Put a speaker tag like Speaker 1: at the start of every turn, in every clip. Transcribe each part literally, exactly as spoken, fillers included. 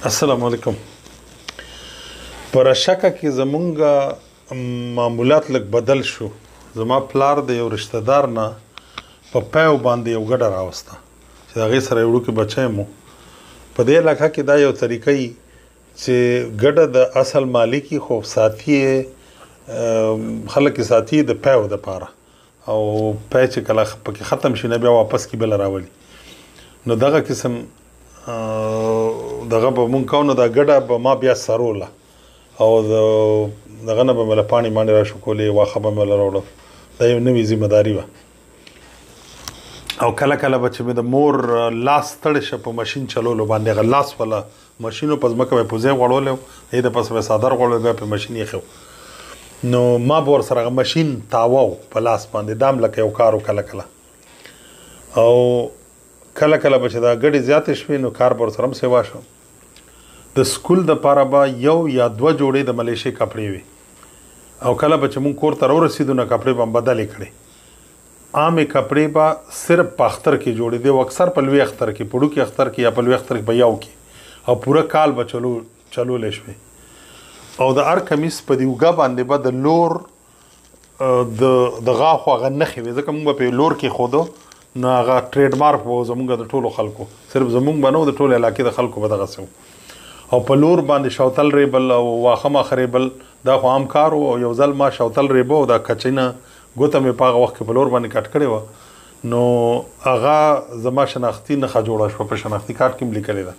Speaker 1: السلام علیکم. پر شکه کې زمونږ معمولات لږ بدل شو. زما پلار د یو رشتہ دار نه په پیو باندې یو ګډه راوسته چې د هغې سره یو وړوکی بچی مو. په دې علاقه کې دا یو طریقه وي چې ګډه د اصل مالکي خو ساتي خلک یې ساتي د پیو دپاره، او پی چې کله پکې ختم شي نه بیا واپس کې بله راولي. نو دغه قسم دغه به مونږ کوو، نو دا ګډه به ما بیا سروله او د دغه نه به مې له پاڼې ماڼې راشکولې، واښه به مې له راوړه. دا یو نوې ذمه داري وه. او کله کله به چې مې د مور لاس ستړی شه په ماشین چلولو باندې، هغه لاس والا ماشین و، په ځمکه به یې پوزی غوړولی و، هغې د پسه به یې څادر غوړولی، بیا پې ماشین ایښی و. نو ما به ورسره هغه ماشین تاوه و په لاس باندې، دا هم لکه یو کار و کله کله. او کله کله به چې دا ګډې زیاتې شوې نو کار به ورسره هم سیوا شو. د سکول دپاره به یو یا دوه جوړې د ملیشې کپړې وي، او کله به چې مونږ کور ته راورسېدو نو کپړې به هم بدلې کړې. عامې کپړې به صرف په اختر کې جوړې دي، او اکثر په لوی اختر کې، په وړوکي اختر کې یا په لوی اختر کې به یو کې، او پوره کال به چلو چلولی شوې. او د هر کمیس په دې اوږه باندې به د لور د د غاښو هغه نښې وې، ځکه مونږ به په لور کې ښودو، نو هغه ټریډ مارک به زمونږ د ټولو خلکو، صرف زمونږ به نه و، د ټولو علاقې د خلکو به دغسې و. او په لور باندې شوتل ریبل او واښه ماښه ریبل دا خو عام کار و. او یو ځل ما شوتل ریبه او دا کچۍ نه ګوته مې په هغه وخت کې په لور باندې کټ کړې وه، نو هغه زما شناختي نښه جوړه شوه، په شناختي کارت کې هم لیکلې ده.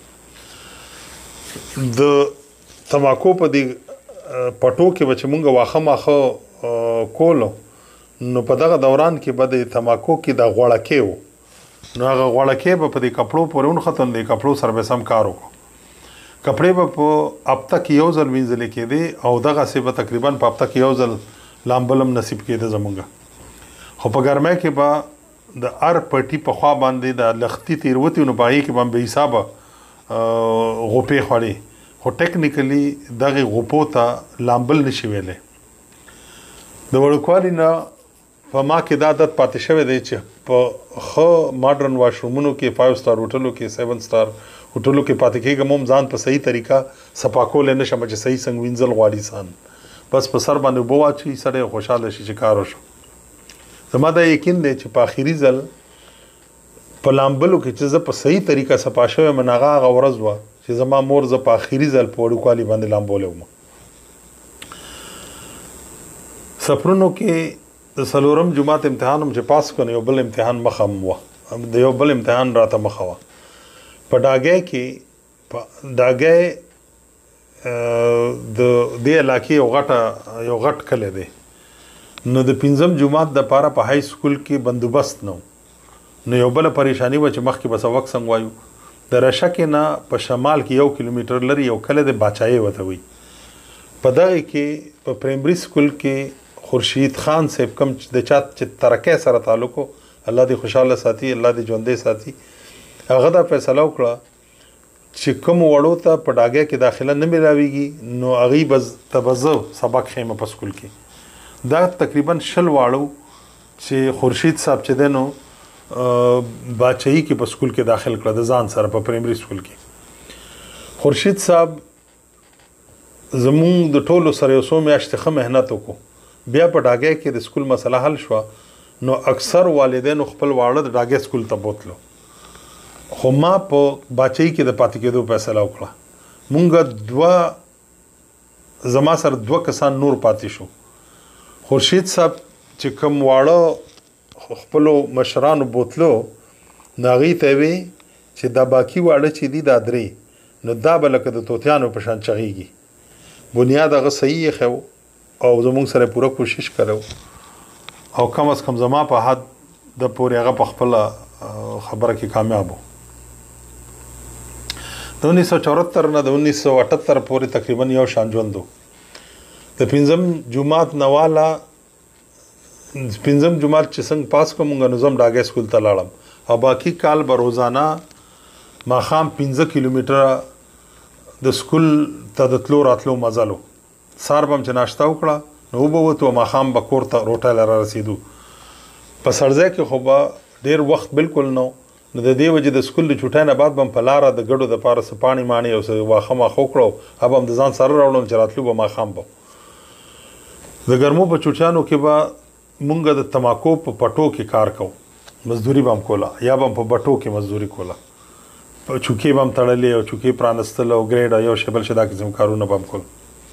Speaker 1: د تماکو په دې پټو کې به چې مونږ واښه ماښه کولو، نو په دغه دوران کې به د تماکو کې د غوړکې و، نو هغه غوړکې به په دې کپړو پورې ونښتو، نو د کپړو سره به سم کار وکړو. کپړې به په هفته کې یو ځل وینځلې کېدې، او دغسې به تقریبا په هفته کې یو ځل لامبل هم نصیب کېده زمونږ. خو په ګرمۍ کې به د هر پټي په خوا باندې د لختي تېروتې، نو په هغې کې به هم بې حسابه غوپې خوړې، خو ټیکنیکلي دغې غوپو ته لامبل نشي ویلی. د وړوکوالي نه په ما کې دا عادت پاتې شوی دی چې په ښه ماډرن واشرومونو کې، فایو سټار هوټلو کې، سیون سټار هوټلو کې پاتې کېږم، هم ځان په صحیح طریقه صفا کولی نه شم چې صحیح څنګه وینځل غواړي انسان. بس په سر باندې اوبه واچوي، سړی خوشحاله شي چې کار وشو. زما دا یقین دی چې په آخري ځل په لامبلو کې چې زه په صحیح طریقه صفا شوی یم، هغه هغه ورځ وه چې زما مور زه په آخري ځل په وړوکوالي باندې لامبولی وم. سفرونو کې د څلورم جماعت امتحان هم چې پاس کړو، یو بل امتحان مخه هم وه، د یو بل امتحان راته مخه وه. په ډاګۍ کې په ډاګۍ د دې علاقې یو غټه یو غټ کلی دی، نو د پنځم جماعت دپاره په های سکول کې بندوبست نه و. نو یو بله پریشاني وه چې مخکې به سبق څنګه وایو. د رشکې نه په شمال کې یو کیلومیټر لرې یو کلی دی، باچایې ورته وایي. په دغې کې په پرایمري سکول کې خورشید خان صاحب کوم د چا چې ترقۍ سره تعلق و، الله دې خوشحاله ساتي، الله دې ژوندی ساتي، هغه دا فیصله وکړه چې کوم وړو ته په ډاګۍ کې داخله نه میلاویږي، نو هغوی به ته به زه سبق ښیم په سکول کې. دا تقریبا شل واړو چې خورشید صاحب چې دی نو باچایي کې په سکول کې داخل کړه د ځان سره په پرایمري سکول کې. خورشید صاحب زمونږ د ټولو سره یو څو میاشتې ښه محنت وکړو. بیا په ډاګۍ کې د سکول مسله حل شوه، نو اکثر والدینو خپل واړه د ډاګۍ سکول ته بوتلو، خو ما په باچایي کې د پاتې کېدو فیصله وکړه. مونږ دوه زما سره دوه کسان نور پاتې شو. خورشید صاحب چې کوم واړه خپلو مشرانو بوتلو، نو هغوی ته یې وې چې دا باقي واړه چې دي دا درې، نو دا به لکه د توتیانو په شان چغېږي. بنیاد هغه صحیح ایښی و، او زمونږ سره پوره کوشش کړی، او کم از کم زما په حد د پورې هغه په خپله خبره کې کامیاب و. د انیس سو چورہتر نه د انیس سو اٹھتر پورې تقریبا یو شان ژوند و. د پنځم جماعت نه واله پنځم جماعت چې څنګه پاس کړم، مونږ نو زه هم ډاګۍ سکول ته لاړم، او باقي کال به روزانه ماښام پنځه کیلومیټره د سکول ته د تلو راتلو مزل و. سهار به هم چې ناشته وکړه نو اوبه وتو، ماښام به کور ته روټۍ له را رسېدو. په سړځای کې خو به ډېر وخت بلکل نه، نو د دې وجې د سکول د چوټۍ نه بعد به هم په لاره د ګډو دپاره څه پاڼې ماڼې او څه واښه ماښه وکړو هغه به هم د ځان سره راوړم چې راتلو به ماښام به د ګرمو په چوټیانو کې به مونږ د تماکو په پټو کې کار کوو مزدوري به هم کوله یا به هم په بټو کې مزدوري کوله چوکۍ به هم تړلې او چوکۍ پرانستل او ګریډ یو شی بل شی دا قسم کارونه به هم کول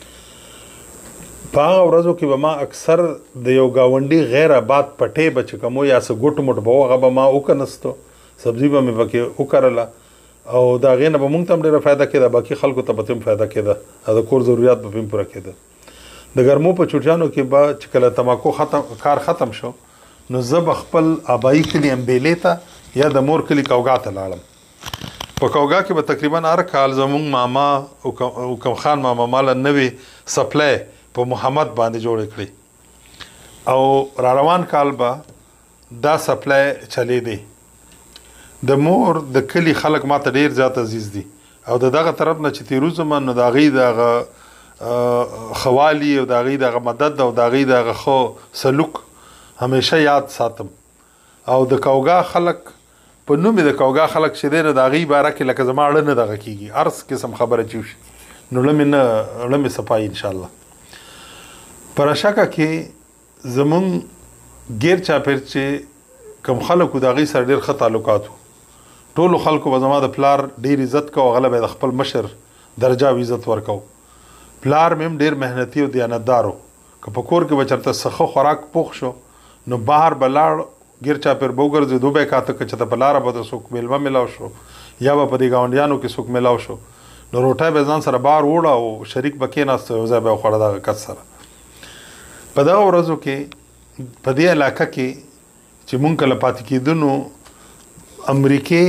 Speaker 1: په هغه ورځو کې به ما اکثر د یو ګاونډي غیر آباد پټې به چې کوم یا څه ګوټ موټ به و هغه به ما وکنستو سبزي به مې پکې وکرله او د هغې نه به مونږ ته هم ډېره فایده کېده باقي خلکو ته به هم فایده کېده او د کور ضرورت به هم پوره کېده د ګرمو په چوټیانو کې به چې کله تماکو ختم کار ختم شو نو زه به خپل آبایي کلي امبېلې ته یا د مور کلي کوګا ته لاړم په کوګا کې به تقریبا هر کال زمونږ ماما حکم خان ماما ماله نوې سپلای په محمد باندې جوړې کړې او را روان کال به دا سپلای چلی دی د مور د کلي خلک ماته ډېر زیات عزیز دي او د دغه طرف نه چې تیروزم نو د هغې دغه خوالي او د هغې دغه مدد او د هغې دغه ښه سلوک همیشه یاد ساتم او د کوګا خلک په نوم د کوګا خلک چې دی نو د هغې باره کې لکه زما اړه نه دغه کېږي هر قسم خبره چې وشي نو ړمې نه ړمې صفایي انشاءالله په رشکه کې زمونږ ګیر چاپېر چې کوم خلکو د هغې سره ډېر ښه تعلقات وو ټولو خلکو به زما د پلار ډېر عزت کو هغه به د خپل مشر درجه او عزت ورکو پلار مې هم ډېر محنتي او دیانتدار و که په کور کې به چېرته څه ښه خوراک پوخ شو نو بهر به لاړ ګیر چاپېر به وګرځېدو به یې کاته که چېرته په لاره به د څوک میلمه میلاو شو یا به په دې ګاونډیانو کې څوک میلاو شو نو روټۍ به ځان سره بهر وړه او شریک به کېناست یو ځای به یې وخوړه دغه کس سره په دغه ورځو کې په دې علاقه کې چې مونږ کله پاتې کېدو نو امریکې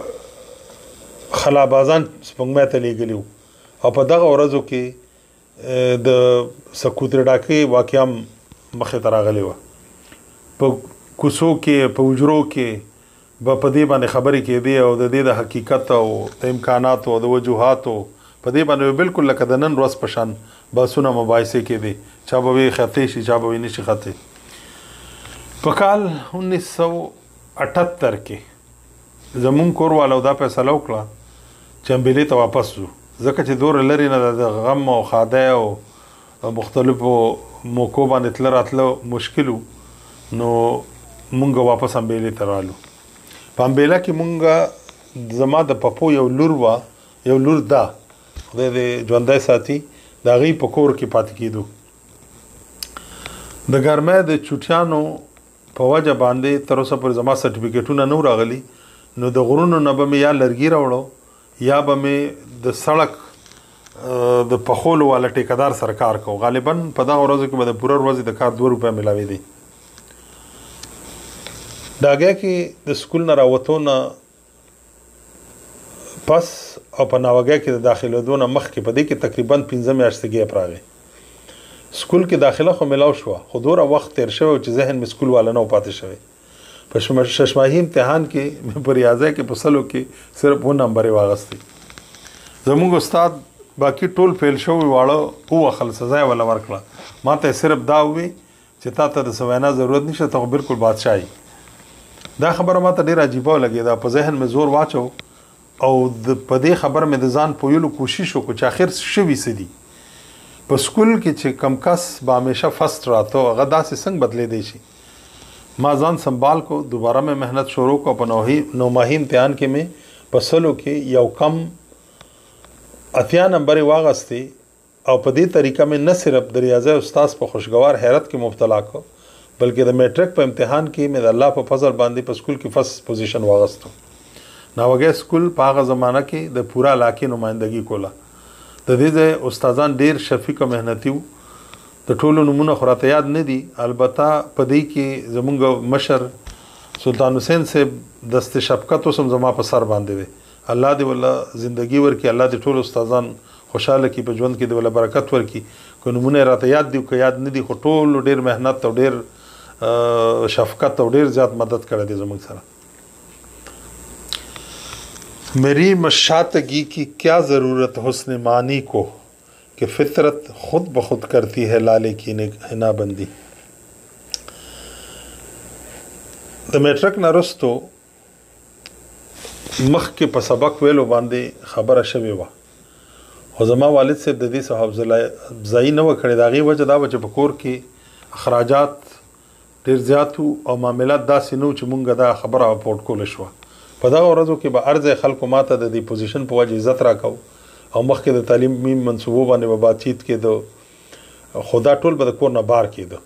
Speaker 1: خلابازان سپوږمۍ ته لیږلي وو او په دغه ورځو کې د سکوترې ډاکې واقعه مخې ته راغلې وه په کوڅو کې په حجرو کې به په دې باندې خبرې کېدې او د دې د حقیقت او د امکاناتو او د وجوهاتو په دې باندې بالکل لکه د نن ورځ په شان بحثونه مباحثې کېدې چا به وی خطې شي چا به وی نشي خطې په کال انیس سو اټهتر کې زمونږ کور والو دا فیصله وکړه چې امبېلې ته واپس ځو ځکه چې دوره لرې نه د غم او ښادۍ او مختلفو موقعو باندې تله راتله مشکل و نو مونږ واپس امبېلې ته رالو په امبېله کې مونږ زما د پپو یو لور وه یو لور ده خدای دې ژوندی ساتي د هغې په کور کې پاتې کېدو د ګرمۍ د چوټیانو په وجه باندې تر اوسه پورې زما سرټیفیکېټونه نه راغلي نو د غرونو نه به مې یا لرګي راوړو یا به مې د سړک د پخولو والا ټیکهدار سره کار کوو غالبا په دغه ورځو کې به د پوره ورځې د کار دوه روپۍ میلاوېدې ډاګۍ کې د سکول نه راوتو نه پس او په ناوګۍ کې د داخلېدو نه مخکې په دې کې تقریبا پنځه میاشتې ګیپ راغی سکول کې داخله خو میلاو شوه خو دوره وخت تیر شوی چې ذهن مې سکول والا نه و پاتې شوی په ششماهي امتحان کې مې په ریاضۍ کې په سلو کې صرف اووه نمبرې واغستې زموږ استاد باقي ټول فیل شوي واړه ووخل سزا یې وله ورکړه ما ته یې صرف دا ووی چې تا ته د څه وینا ضرورت نشته ته خو بلکل بادشاه دا خبره ما ته ډېره عجیبه ولګېده په ذهن مې زور واچو او په دې خبره مې د ځان پویلو کوشش وکړو چې آخر شوي څه دي په سکول کې چې کم کس به همیشه فسټ راته هغه داسې څنګه بدلېدی شي ما ځان سنبال کو دوباره مې محنت شروع کو په نوماهي امتحان کې مې په سلو کې یو کم اتیا نمبرې واغستې او په دې طریقه مې نه صرف د ریاضۍ استاذ په خوشګوار حیرت کې مبتلا کو بلکې د میټرک په امتحان کې مې د الله په فضل باندې په سکول کې فرست پوزیشن واغستو ناوګۍ سکول په هغه زمانه کې د پوره علاقې نمایندګي کوله د دې ځای استادان ډېر شفیق او محنتي وو د ټولو نومونه خو راته یاد نه دي البته په دې کې زمونږ مشر سلطان حسین صاحب دست شفقت اوس هم زما په سر باندې دی الله دې والله زندگی ورکړي الله دې ټول استادان خوشحاله کړي په ژوند کې دې والله برکت ورکړي که نومونه یې راته یاد دي که یاد نه دي خو ټولو ډېر محنت او ډېر شفقت او ډېر زیات مدد کړی دی زموږ سره मेरी मशातगी की क्या ज़रूरत हुस्न मानी को कि फितरत खुद ब खुद करती है लाले की हिनाबंदी د میټرک نه وروستو مخکې په سبق ویلو باندې خبره شوې وه خو زما والد صاحب د دې څه حوصله افزایي نه وه کړې د هغې وجه دا وه چې په کور کې اخراجات ډېر زیات وو او معاملات داسې نه وو چې مونږ دا خبره اپورټ کولی شوه په دغه ورځو کې به هر ځای خلکو ماته د دې پوزیشن په وجه عزت راکو او مخکې د تعلیمي منصوبو باندې به باتچیت کېده خو دا ټول به د کور نه بار کېده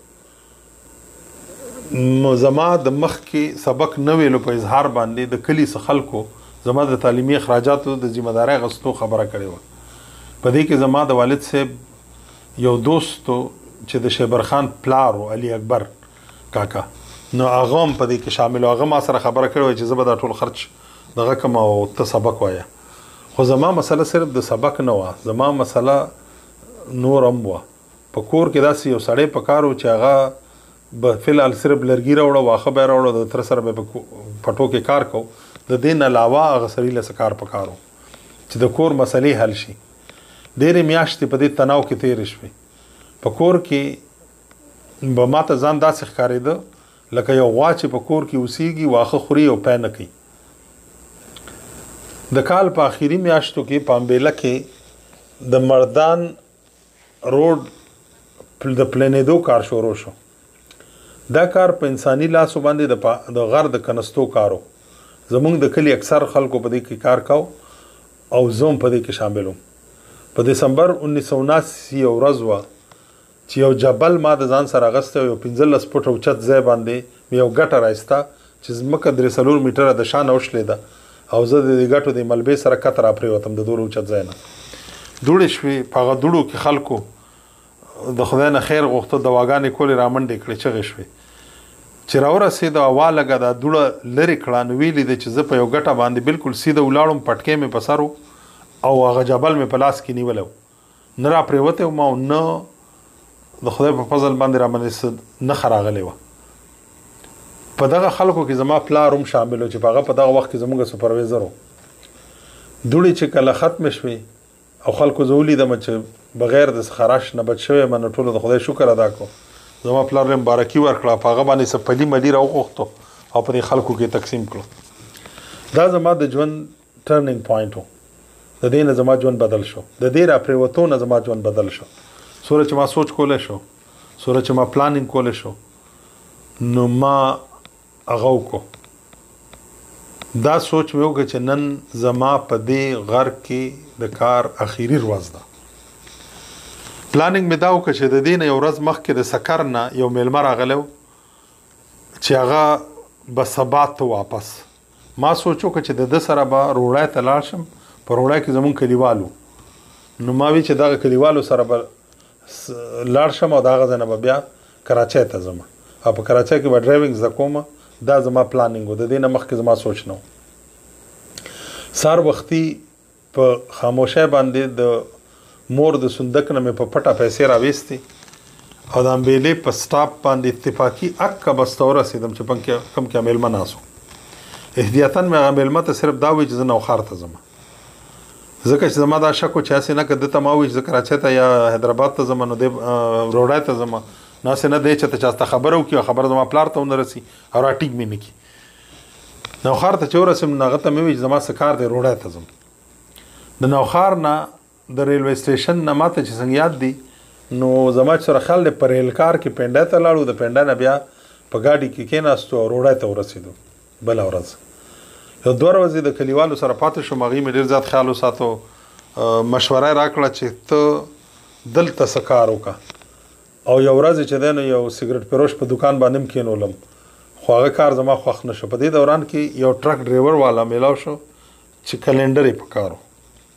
Speaker 1: زما د مخکې سبق نه ویلو په اظهار باندې د کلي څه خلکو زما د تعلیمي اخراجاتو د ذمہدارۍ اخیستو خبره کړې وه په دې کې زما د والد صاحب یو دوستو چې د شیبر خان پلار و علي اکبر کاکا نو هغه هم په دې کې شامل و هغه ما سره خبره کړې وه چې زه به دا ټول خرچ دغه کړم او ته سبق وایه خو زما مسله صرف د سبق نه وه زما مسله نور هم وه په کور کې داسې یو سړی په کار و چې هغه به فلحال صرف لرګي راوړه واښه به یې راوړه د تره سره به په پټو کې کار کو د دې نه علاوه هغه سړي له څه کار په کار و چې د کور مسلې حل شي ډېرې میاشتې په دې تناو کې تېرې شوې په کور کې به ما ته ځان داسې ښکارېده لکه یو غوا چې په کور کې اوسېږي واښه خوري او پی نه کوي د کال په آخري میاشتو کې په امبېله کې د مردان روډ د پلنېدو کار شروع شو دا کار په انساني لاسو باندې د غر د کنستو کارو زمونږ د کلي اکثر خلکو په دې کې کار کو او زوم په دې کې شامل وم په دسمبر انیس سو اناسی یو ورځ وه چې یو جبل ما د ځان سره اغستی یو پنځلس فوټه اوچت ځای باندې مې یو ګټه رایسته چې ځمکه درې څلور میټره د شانه وشلېده او زه د دې ګټو د ملبې سره کته راپرېوتم د دومره اوچت ځای نه دوړې شوې په هغه دوړو کې خلکو د خدای نه خیر غوښته دواګانې کولې رامنډې کړې چغې شوې چې راورسېده هوا لګه دا دوړه لرې کړه نو ویلې ده چې زه په یو ګټه باندې بالکل سیده ولاړم پټکې مې په سر او هغه جبل مې په لاس کې نیولی و نه راپرېوتی وم او نه د خدای په فضل باندې راباندې نښه راغلی وه په دغه خلکو کې زما پلار هم شامل و چې په هغه په دغه وخت کې زموږ سپرویزر و دوړې چې کله ختمې شوې او خلکو زه ولیدم چې بغیر د خراش نه بچ شوی یم نو ټولو د خدای شکر ادا کړو زما پلار یې مبارکي ورکړه په هغه باندې څه پلي ملي راوغوښتو او په دې خلکو کې تقسیم کړو دا زما د ژوند ټرننګ پوینټ و د دې نه زما ژوند بدل شو د دې راپرېوتو نه زما ژوند بدل شو څومره چې ما سوچ کولی شو څومره چې ما پلانینګ کولی شو نو ما هغه وکړو دا سوچ مې وکړه چې نن زما په دې غر کې د کار اخیری ورځ ده پلانینګ مې دا وکړه چې د دې نه یو ورځ مخکې د سکر نه یو میلمه راغلی و چې هغه به سبا ته واپس ما سوچ وکړه چې د ده سره به روړی ته لاړ شم په روړی کې زمونږ کلیوال وو نو ما وی چې دغه کلیوالو سره به لاړ شم او د هغه ځای نه به بیا کراچۍ ته ځم او په کراچۍ کې به ډرایوینګ زده کوم دا زما پلانینګ و د دې نه مخکې زما سوچ نه و سهار وختي په خاموشۍ باندې د مور د صندوق نه مې په پټه پیسې راویستې او د امبېلې په سټاپ باندې اتفاقي اکه بسته ورسېدم چې کوم کې میلمه ناست و احتیاطاً مې هغه میلمه ته صرف دا وایي چې زه نوښار ته ځم ځکه چې زما دا شک و چې هسې نه که ده ته ما وایي چې زه کراچۍ ته یا حیدرآباد ته ځم نو دی روډی ته ځم نو هسې نه دی چې ته چا ته خبره وکړي او خبره زما پلار ته ونه رسي او راټیک مې نه کړي نوښار ته چې ورسېم نو هغه ته مې وایي چې زما څه کار دی روډی ته ځم د نوښار نه د ریلوے سټیشن نه ماته چې څنګه یاد دي نو زما چې سره خیال دی په ریل کار کې پنډۍ ته لاړو د پنډۍ نه بیا په ګاډي کې کېناستو او روډی ته ورسېدو بله ورځ یو دوه ورځې د کلیوالو سره پاتې شوم هغوی مې ډېر زیات خیال وساتو مشوره یې راکړه چې ته دلته څه کار وکړه او یو ورځ چې دی نو یو سګرټ فروش په دکان باندې هم کېنولم خو هغه کار زما خوښ نه شو په دې دوران کې یو ټرک ډریور والا میلاو شو چې کلنډر یې په کار و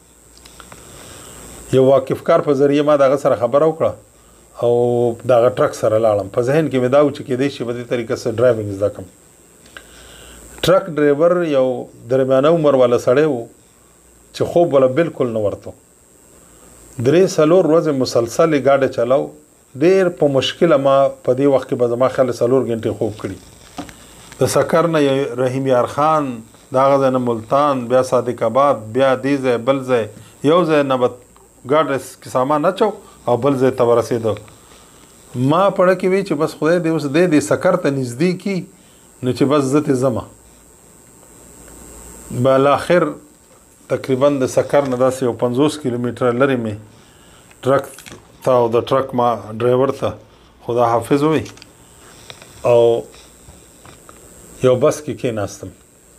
Speaker 1: یو واقف کار په ذریعه ما د هغه سره خبره وکړه او د هغه ټرک سره لاړم په ذهن کې مې دا و چې کېدی شي په دې طریقه سره ډرایوینګ زده کړم ټرک ډریور یو درمیانه عمر والا سړی و چې خوب ولا بالکل نه ورته درې څلور ورځې مسلسل یې ګاډی چلاو ډېر په مشکله ما په دې وخت کې به زما خیال څلور غنټې خوب کړي د سکر نه رحیم یار خان د هغه ځای نه ملتان بیا صادق آباد بیا دې ځای بل ځای یو ځای نه به ګاډی کې سامان اچو او بل ځای ته ورسېده ما پړه کې وی چې بس خدای دې اوس دې دې سکر ته نږدې کي نو چې بس زه ترې ځمه بالاخر تقریبا د سکر نه داسې یو پنځوس کیلومتره لرې مې ټرک ته او د ټرک ما ډرایور ته خدا حافظ وي او یو بس کې کېناستم.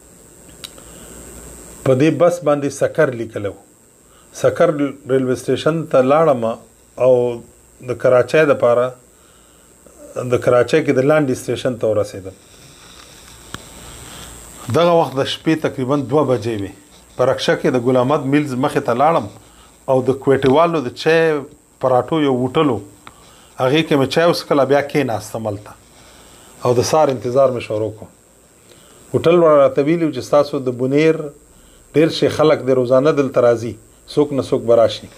Speaker 1: په دې بس باندې سکر لیکلو. سکر ریلوے سټیشن ته لاړم او د کراچۍ دپاره د کراچۍ کې د لاندې سټیشن ته ورسېدم. دغه وخت د شپې تقریبا دوه بجې وې. په رکشه کې د ګل احمد میلز مخې ته لاړم او د کویټې د چای پراټو یو هوټل و، هغې کې مې چای وڅښله، بیا کېناستم هلته او د سهار انتظار مې شروع کړو. هوټل والا راته ویلي و چې ستاسو د بونیر ډېر شي خلک د روزانه دلته راځي، څوک نه څوک به راشي.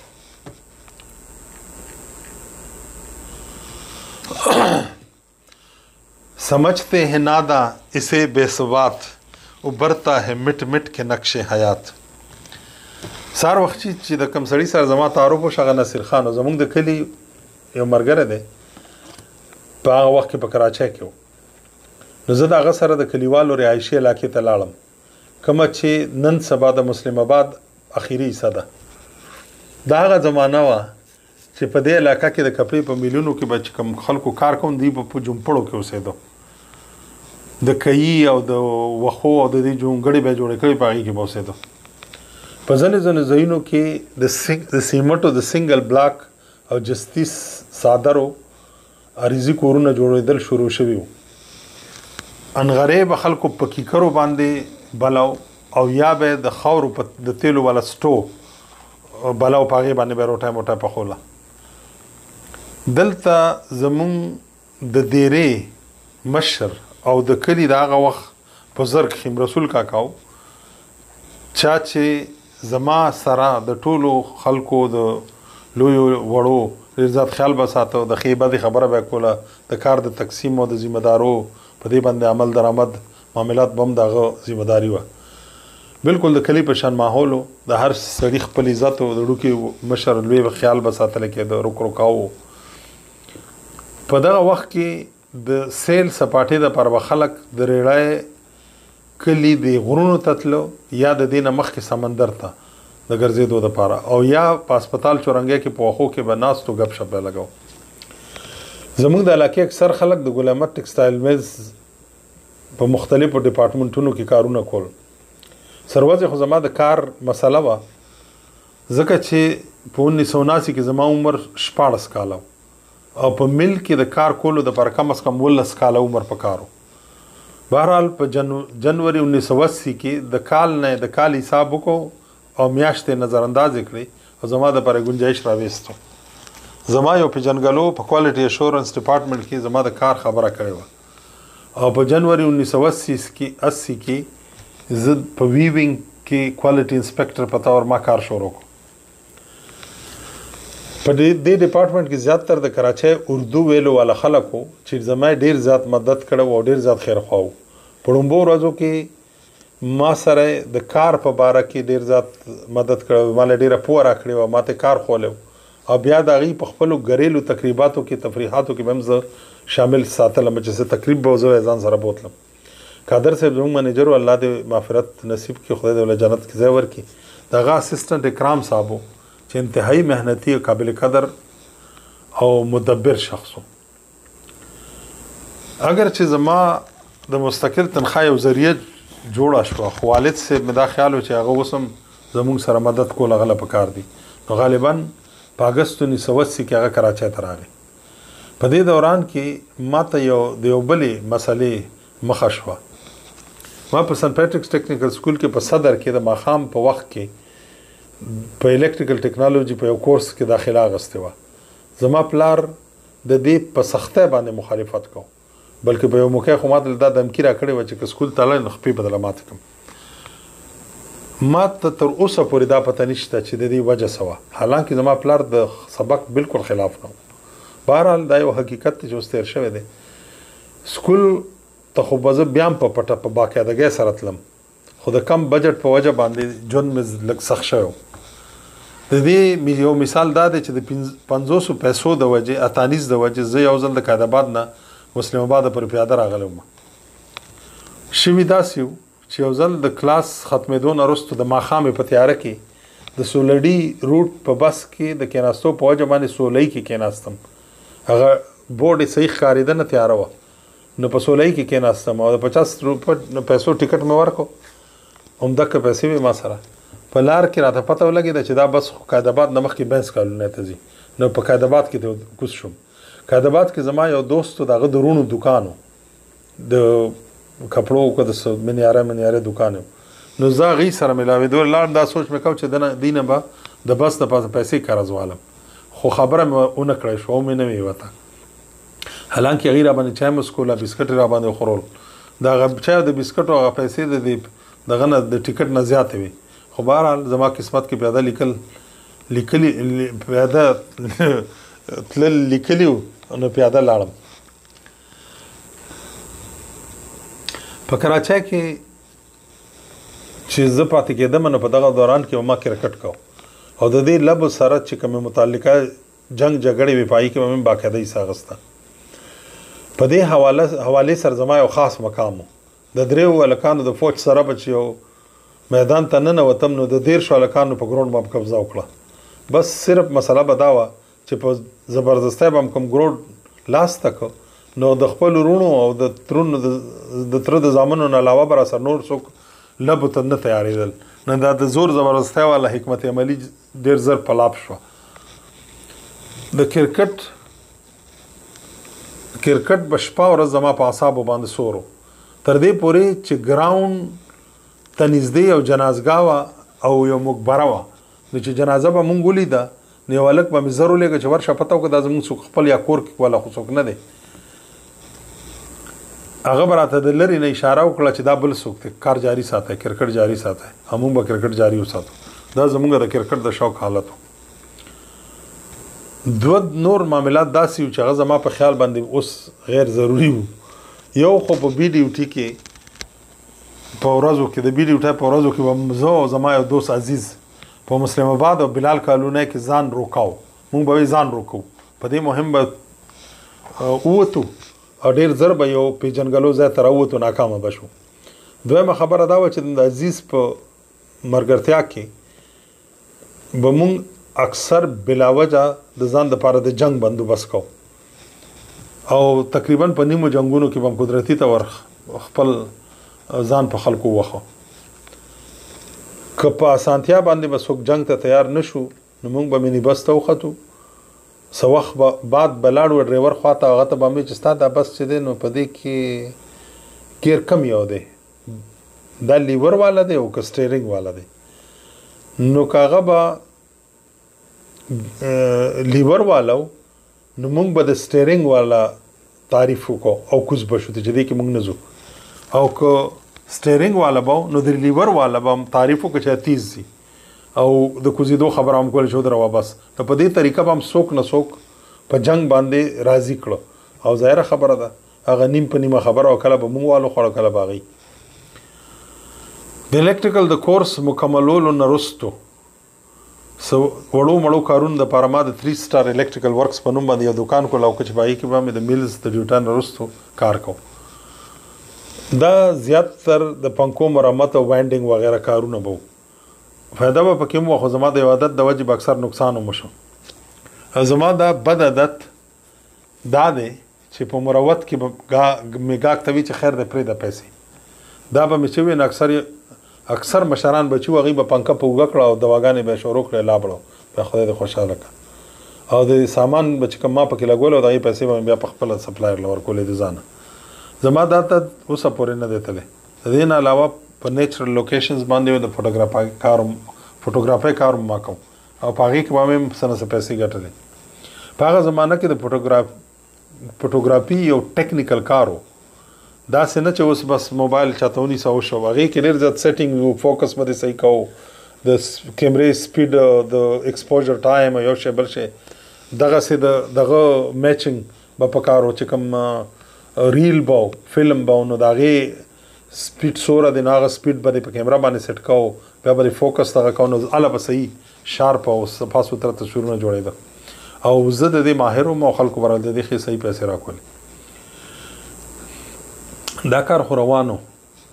Speaker 1: समझते हैं नादा इसे बेसवात उभरता है मिट मिट के नक्श حیات. سار وخت چې د کم سړي سره زما تعارف وشو هغه نصیر خان و، زمونږ د کلي یو ملګری دی، په هغه وخت کې په کراچۍ کې و. نو زه د هغه سره د کلیوالو رهایشي علاقې ته لاړم، کومه چې نن سبا د مسلم آباد اخیری حصه ده. دا هغه زمانه وه چې په دې علاقه کې د کپړې په میلیونو کې به چې کوم خلکو کار کوم دی په جومپړو کې اوسېدو، د کیي او د وښو او د دې جونګړې به جوړې کړې په هغې کې به اوسېدو. په ځینې ځینې ځایونو کې د سیمټو د سنګل بلاک او جستیس صادرو عریضي کورونه جوړېدل شروع شوي وو. انغرې به خلکو په کیکرو باندې بلاو او یا به د خاورو د تیلو والا سټو بلاو په هغې باندې به روټۍ موټۍ پخوله. دلته زمونږ د دیرې مشر او د کلي د هغه وخت بزرګ خیم رسول کاکاو، چا چې زما سره د ټولو خلکو د لویو وړو ډېر زیات خیال به ساته، د ښې بدې خبره به یې کوله، د کار د تقسیم او د ذمه دارو په دې باندې عمل درآمد معاملات به هم د هغه ذمه داري وه. بالکل د کلي په شان ماحول و، د هر سړي خپل عزت و، د ډوکي مشر لوی خیال به ساتلی کېده، رک رکاو. په دغه وخت کې د سیل سپاټې دپاره به خلک د ریړۍ کلي د غرونو ته تلو یا د دې نه مخکې سمندر ته د ګرځېدو دپاره، او یا په هسپتال چورنګۍ کې په وښو کې به ناستو ګپ شپ به لګو. زموږ د علاقې اکثر خلک د ګل احمد ټیکسټایل میلز په مختلفو ډپارټمنټونو کې کارونه کول. سروځې خو زما د کار مسله وه، ځکه چې په انیس سو اناسي کې زما عمر شپاړس کاله او په مل کې د کار کولو دپاره کم از کم اوولس کاله عمر په کار و. بهرحال په جنوري انیس سو اسي کې د کال نه د کال حساب وکړو او میاشتې نظر اندازې کړې او زما دپاره ګنجایش راویستو. زما یو پیژنګلو په کوالټي اشورنس ډپارټمنټ کې زما د کار خبره کړې وه او په جنوري انیس سو اسي کې زه په ویوینګ کې کوالټي انسپیکټر په طور ما کار شروع کړو. په دې ډپارټمنټ کې زیاتره د کراچۍ اردو ویلو والا خلک وو چې زما ډېر زیات مدد کړی او ډېر زیات خیرخوا وو. په لومړو ورځو کې ما سره د کار په باره کې ډېر زیات مدد کړی، ما له ډېره پوهه راکړې وه، ما ته کار ښوولی او بیا د هغې په خپلو ګریلو تقریباتو کې تفریحاتو کې به هم زه شامل ساتلم چې زه تقریب به زه ځان سره بوتلم. قادر صاحب زموږ منیجر و، الله دې مغفرت نصیب کړي، خدای دې له جنت کې ځای ورکړي. د هغه اسسټنټ اکرام صاحب و چې انتهایی محنتي او قابل قدر او مدبر شخص و. اگر چې زما د مستقل تنخواه یو ذریعه جوړه شوه، خو والد صاحب مې دا خیال و چې هغه اوس هم زموږ سره مدد کول هغه له پکار دي. نو غالبا په اګست انیس سو اسي کې هغه کراچۍ ته راغی. په دې دوران کې ما ته یو د یو بلې مسلې مخه شوه. ما په سن پیټرکس ټیکنیکل سکول کې په صدر کې د ماښام په وخت کې په الکتریکل ټیکنالوژي په یو کورس کې داخله اغوستې وه. زما پلار د دې په سختۍ باندې مخالفت کو، بلکې په یو موقع خو ماته دا دمکي راکړې وه چې که سکول ته لاړې نو خپې به دله ماته کړم. ما ته تر اوسه پورې دا پته نشته چې د دې وجه څه وه، حالانکې زما پلار د سبق بالکل خلاف نه و. بهرحال دا یو حقیقت دی چې اوس تېر شوی دی. سکول ته خو به زه بیا هم په پټه په باقاعدګۍ سره تلم، خو د کم بجټ په وجه باندې ژوند مې لږ سخت شوی و. د دې یو مثال دا دی چې د پنځوسو پیسو د وجې اتانیس د وجې زه یو ځل د قایدآباد نه مسلم آباد پورې پیاده راغلی وم. شوي داسې و چې یو ځل د کلاس ختمېدو نه وروسته د ماښامې په تیاره کې د سولډي روټ په بس کې د کېناستو په وجه باندې سولۍ کې کېناستم. هغه بورډ یې صحیح ښکارېده نه، تیاره وه، نو په سولۍ کې کېناستم او د پچاس روپه پیسو ټکټ مې ورکړو. همدغه پیسې وې ما سره. په لار کې راته پته ولګېده چې دا بس خو قایدآباد نه مخکې بینس کالونۍ ته ځي. نو په قایدآباد کې کوز شوم. قایدآباد کې زما یو دوست و، د هغه د روڼو دوکان و، د کپړو که د منیاره منیاره دوکان و. نو زه هغې سره ملاوېدو لاړم. دا سوچ مې کو چې دې نه به د بس د پاسه پیسې قرض والم، خو خبره مې ونه کړی شوه او مې نه وې وته. حالانکې هغې را باندې چای مې څښول، بسکټ یې را باندې وخوړل. د هغه چای او د بسکټو هغه پیسې د دې دغه نه د ټکټ نه زیاتې وې. خو بهرحال زما قسمت کې پیاده لیکل لیکلي پیاده تلل لیکلي وو، نو پیاده لاړم. په کراچۍ کې چې زه پاتې کېدم نو په دغه دوران کې ما کرکټ کو او د دې لبو سره چې کومې متعلقه جنگ جګړې وې پای کې مې باقاعده حصه اخیسته. په دې حواله حوالې سره زما یو خاص مقام و. د دریو هلکانو د فوج سره به چې یو میدان ته ننوتم نو د دېرشو هلکانو په ګروډ به قبضه وکړه. بس صرف مسله به دا وه چې په زبردستۍ به هم کوم ګروډ لاس ته کړ نو د خپلو وروڼو او د ترونو د تره د زامنو نه علاوه به راسره نور څوک لبو ته نه تیارېدل. نو دا د زور زبردستۍ والا حکمت عملي ډېر زر پلاپ شوه. د کرکټ کرکټ به شپه ورځ زما په اعصابو باندې سور و، تر دې پورې چې ګراوند ته نږدې یو جنازګاه وه او یو مقبره وه. نو چې جنازه به مونږ ولیده نو یو هلک به مې زر ولېږه چې ورشه پته وکړه دا زمونږ څوک خپل یا کور کې والا خو څوک نه دی. هغه به راته د لرې نه اشاره وکړه چې دا بل څوک دی، کار جاري ساتئ، کرکټ جاري ساتئ. همون به کرکټ جاري وساتو. دا زمونږ د کرکټ د شوق حالت و. دوه نور معاملات داسې وو چې هغه زما په خیال باندې اوس غیر ضروري وو. یو خو په بي ډیوټي کې په ورځو کې د بي ډیوټي په ورځو کې به زه او زما یو دوست عزیز په مسلم آباد او بلال کالونۍ کې ځان روکاو. مونږ به ځان روکو، په دې مهم به ووتو او ډېر زر به یو پیژنګلو ځای ته راووتو، ناکامه به شو. دویمه خبره دا وه چې د عزیز په ملګرتیا کې به مونږ اکثر بلاوجه د ځان دپاره د جنگ بندوبست کو او تقریبا په نیمو جنگونو کې به هم قدرتي ته ور خپل ځان په خلکو وخو. که په اسانتیا باندې به څوک جنگ ته تیار نشو نو مونږ به مینی بس ته وختو، څه وخت بعد به لاړو ډریور خواته، هغه ته به مې چې ستا دا بس چې دی نو په دې کې ګیر کم یو دی، دا لیور والا دی او که سټیرنګ والا دی. نو که هغه به لیور والا و نو مونږ به د سټیرنګ والا تعریف وکړو او کوز به شو چې دې کې مونږ نه ځو، او که سټیرنګ والا به نو د لیور والا به هم تعریف وکړو چې تیز دي او د کوزیدو خبره هم کولی شو دروا. بس نو په دې طریقه به هم څوک نه څوک په جنگ باندې راضي کړو او ظاهره خبره ده هغه نیم په نیمه خبره او کله به مونږ والو خوړو کله به هغوی. د الکټریکل د کورس مکملولو نه وروستو وړو مړو کارونو دپاره ما د تھری سټار الکټریکل ورکس په نوم باندې یو دوکان کول او چې په هغې کې به مې د میلز د ډیوټا نه وروستو کار کوم. دا زیاتتر د پنکو مرمت او وایډنګ وغیره کارونه به وو. فایده به پکې مو خو زما د یو عادت د وجې به اکثر نقصان هم وشو. زما دا بد عادت دا دی چې په مروت کې به مې ګاګ ته وي چې خیر دی پرېږده پیسې. دا به مې چې وي نو اکثر اکثر مشران به چې وو هغوی به پنکه په اوږه کړه او دواګانې به یې شروع کړې لا بړو بیا خدای دې خوشحاله کړه او د سامان به چې کوم ما پکې لګول او د هغې پیسې به مې بیا په خپله سپلایر له ورکولې د ځانه. زما دا ته اوسه پورې نه دی تللی. د دې نه علاوه په نیچرل لوکیشنز باندې د فوټوګرافۍ کار فوټوګرافۍ کار ما کوم او په هغې کې به مې څه نه څه پیسې ګټلې. په هغه زمانه کې د فوټوګراف فوټوګرافي یو ټیکنیکل کار و، داسې نه چې اوس بس موبایل چاته ونیسه وشو. هغې کې ډېر زیات سیټینګ و، فوکس به دې صحیح کوو، د کیمرې سپیډ، د ایکسپوژر ټایم او یو شی بل شی دغسې د دغه میچنګ به په کار و چې کوم ریل به و فلم به و نو د هغې سپیډ څومره دی نو هغه سپیډ به دې په کیمره باندې سیټ کوو، بیا به دې فوکس دغه کوو نو هله به صحیح شارپ او صفا سوتره تصویرونه جوړېده. او زه د دې ماهر وم او خلکو به راله د دې ښې صحیح پیسې راکولې. دا کار خو روانو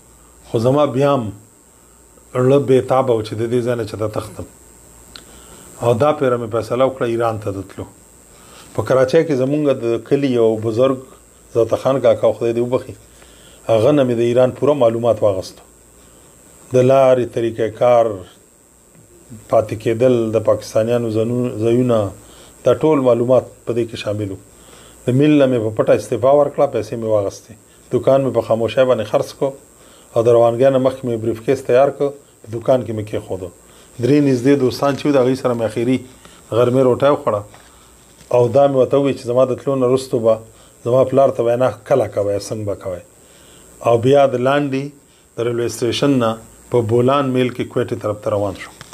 Speaker 1: خو زما بیا هم زړه بېتابه و چې د دې ځای نه چې ته تښتم او دا پیره مې فیصله وکړه ایران ته د تلو. په کراچۍ کې زمونږ د کلي یو بزرګ ذوته خان کاکا خدای دې وبخي هغه نه مې د ایران پوره معلومات واغستو د لارې طریقې کار پاتې کېدل د پاکستانیانو ځایونه دا ټول معلومات په دې کې شامل وو. د میل نه مې په پټه استعفا ورکړه پیسې مې واغستې دکان مې په خاموشۍ باندې خرڅ کو او د روانګۍ نه مخکې مې بریف کیس تیار کړ په دکان کې مې کېښودو. درې نږدې دوستان چې وو د هغوی سره مې اخري غرمې روټۍ وخوړه او دا مې ورته وویل چې زما د تلو نه وروستو به زما پلار ته وینا کله کوئ څنګه به کوئ او بیا د لاندې د ریلوے سټیشن نه په بولان میل کې کویټې طرف ته روان شو.